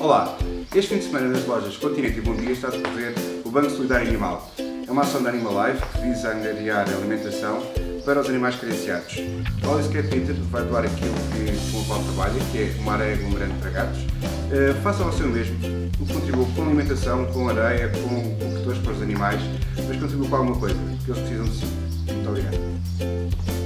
Olá! Este fim de semana nas lojas Continente e Bom Dia está a decorrer o Banco Solidário Animal. É uma ação da Animal Life que visa angariar alimentação para os animais carenciados. A Alice Cat Peter vai doar aquilo com o qual trabalha, que é uma areia aglomerante para gatos. Faça você o mesmo, contribua com alimentação, com areia, com cobertores para os animais, mas contribua com alguma coisa, porque eles precisam de si. Muito obrigado.